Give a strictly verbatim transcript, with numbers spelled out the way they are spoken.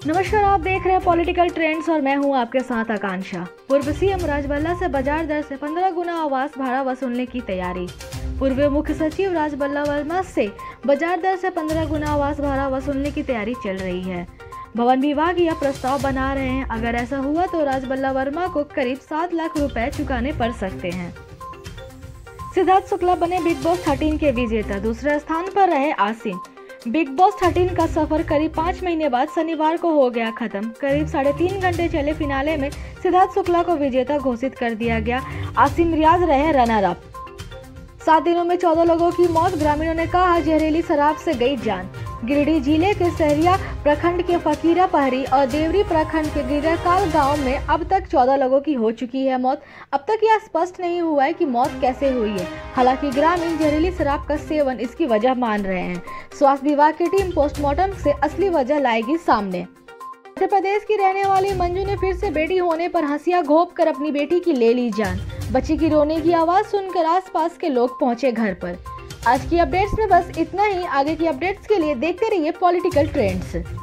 नमस्कार, आप देख रहे हैं पॉलिटिकल ट्रेंड्स और मैं हूं आपके साथ आकांक्षा। पूर्व सीएम राजबल्ला से बाजार दर से पंद्रह गुना आवास भाड़ा वसूलने की तैयारी। पूर्व मुख्य सचिव राजबल्ला वर्मा से बाजार दर से पंद्रह गुना आवास भाड़ा वसूलने की तैयारी चल रही है। भवन विभाग यह प्रस्ताव बना रहे हैं। अगर ऐसा हुआ तो राजबल्ला वर्मा को करीब सात लाख रुपए चुकाने पड़ सकते हैं। सिद्धार्थ शुक्ला बने बिग बॉस थर्टीन के विजेता, दूसरे स्थान पर रहे आसिम। बिग बॉस थर्टीन का सफर करीब पाँच महीने बाद शनिवार को हो गया खत्म। करीब साढ़े तीन घंटे चले फिनाले में सिद्धार्थ शुक्ला को विजेता घोषित कर दिया गया। आसिम रियाज रहे रनर अप। सात दिनों में चौदह लोगों की मौत, ग्रामीणों ने कहा जहरीली शराब से गई जान। गिरिडीह जिले के सहरिया प्रखंड के फकीरा पहरी और देवरी प्रखंड के गिरकाल गांव में अब तक चौदह लोगों की हो चुकी है मौत। अब तक यह स्पष्ट नहीं हुआ है कि मौत कैसे हुई है। हालांकि ग्रामीण जहरीली शराब का सेवन इसकी वजह मान रहे हैं। स्वास्थ्य विभाग की टीम पोस्टमार्टम से असली वजह लाएगी सामने। मध्य प्रदेश की रहने वाली मंजू ने फिर से बेटी होने पर हंसिया घोंप कर अपनी बेटी की ले ली जान। बच्ची की रोने की आवाज सुनकर आसपास के लोग पहुंचे घर पर। आज की अपडेट्स में बस इतना ही। आगे की अपडेट्स के लिए देखते रहिए पॉलिटिकल ट्रेंड्स।